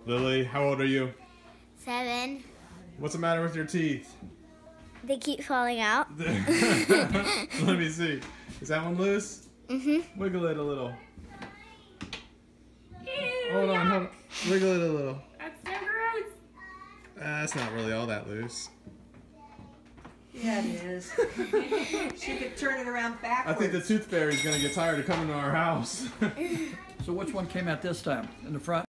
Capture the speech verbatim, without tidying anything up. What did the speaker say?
Lily, how old are you? Seven. What's the matter with your teeth? They keep falling out. Let me see. Is that one loose? Mm-hmm. Wiggle it a little. Ew, Hold on, yuck. hold on. Wiggle it a little. That's so gross. Uh, that's not really all that loose. Yeah, it is. She could turn it around I backwards. think the tooth fairy's gonna get tired of coming to our house. So which one came out this time? In the front?